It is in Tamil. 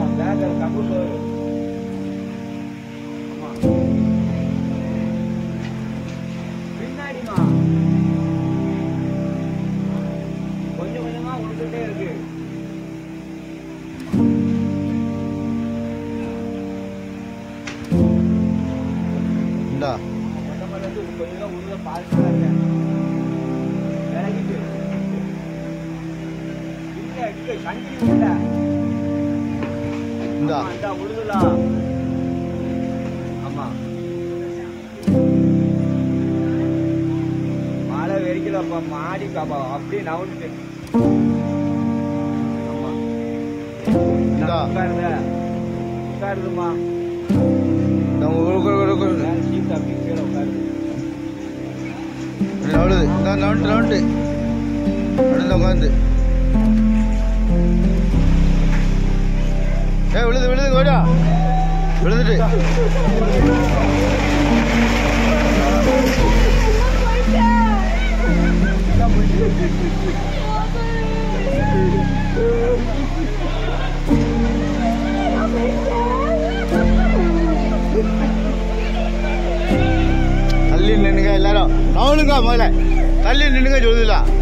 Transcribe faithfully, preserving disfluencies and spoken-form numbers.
பின்னாடிமா கொஞ்சம் கொஞ்சமா உழுந்துட்டே இருக்கு. கொஞ்சம் உள்ள பார்த்துதான் இருக்கேன். விலகிட்டு இல்ல கண்டினியூ இல்ல இந்த உழுதுலாம். ஆமா மழை வெறிக்கலப்பா மாடி பாப்பா அப்படியே நவுட்டு. ஆமா உட்காருத உட்காருதுமா சீட் அப்படி கீழே உட்காருது. நவுடுது நவுண்டு நவுண்டு நடுந்து உட்காந்து ஏ விழுது விழுது கோடா விழுதுட்டு தள்ளி நின்னுங்க எல்லாரும் அவனுங்க முதல்ல தள்ளி நின்னுங்க சொல்லுதா.